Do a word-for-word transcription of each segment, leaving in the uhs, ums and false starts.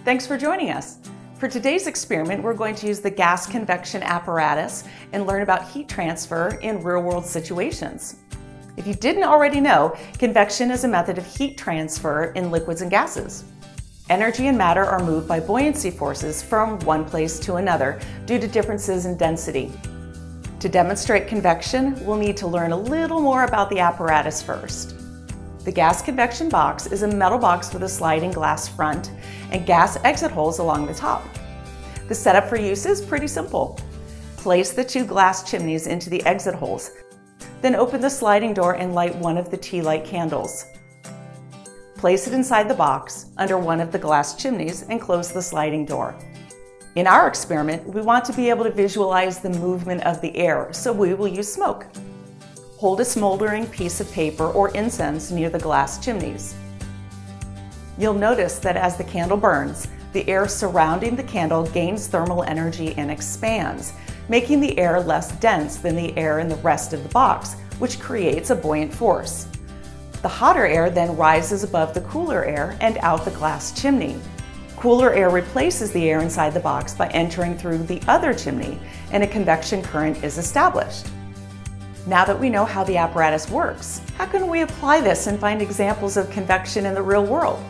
Thanks for joining us. For today's experiment, we're going to use the gas convection apparatus and learn about heat transfer in real-world situations. If you didn't already know, convection is a method of heat transfer in liquids and gases. Energy and matter are moved by buoyancy forces from one place to another due to differences in density. To demonstrate convection, we'll need to learn a little more about the apparatus first. The gas convection box is a metal box with a sliding glass front and gas exit holes along the top. The setup for use is pretty simple. Place the two glass chimneys into the exit holes, then open the sliding door and light one of the tea light candles. Place it inside the box under one of the glass chimneys and close the sliding door. In our experiment, we want to be able to visualize the movement of the air, so we will use smoke. Hold a smoldering piece of paper or incense near the glass chimneys. You'll notice that as the candle burns, the air surrounding the candle gains thermal energy and expands, making the air less dense than the air in the rest of the box, which creates a buoyant force. The hotter air then rises above the cooler air and out the glass chimney. Cooler air replaces the air inside the box by entering through the other chimney, and a convection current is established. Now that we know how the apparatus works, how can we apply this and find examples of convection in the real world?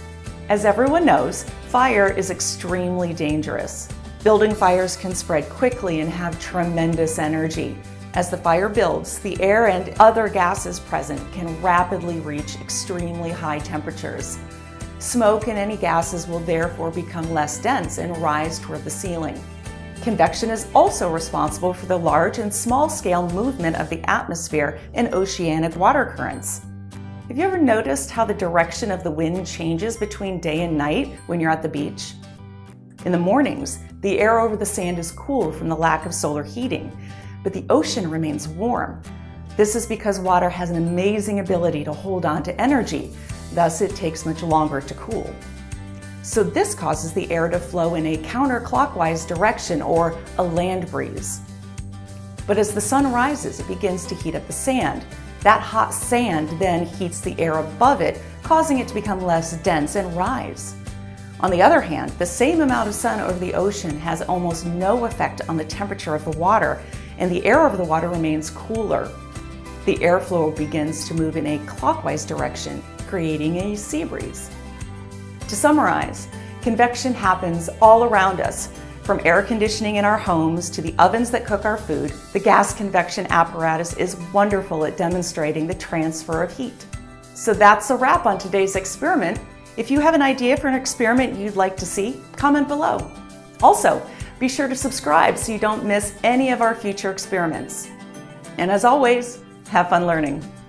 As everyone knows, fire is extremely dangerous. Building fires can spread quickly and have tremendous energy. As the fire builds, the air and other gases present can rapidly reach extremely high temperatures. Smoke and any gases will therefore become less dense and rise toward the ceiling. Convection is also responsible for the large and small-scale movement of the atmosphere and oceanic water currents. Have you ever noticed how the direction of the wind changes between day and night when you're at the beach? In the mornings, the air over the sand is cool from the lack of solar heating, but the ocean remains warm. This is because water has an amazing ability to hold on to energy, thus it takes much longer to cool. So this causes the air to flow in a counterclockwise direction, or a land breeze. But as the sun rises, it begins to heat up the sand. That hot sand then heats the air above it, causing it to become less dense and rise. On the other hand, the same amount of sun over the ocean has almost no effect on the temperature of the water, and the air over the water remains cooler. The airflow begins to move in a clockwise direction, creating a sea breeze. To summarize, convection happens all around us. From air conditioning in our homes to the ovens that cook our food, the gas convection apparatus is wonderful at demonstrating the transfer of heat. So that's a wrap on today's experiment. If you have an idea for an experiment you'd like to see, comment below. Also, be sure to subscribe so you don't miss any of our future experiments. And as always, have fun learning.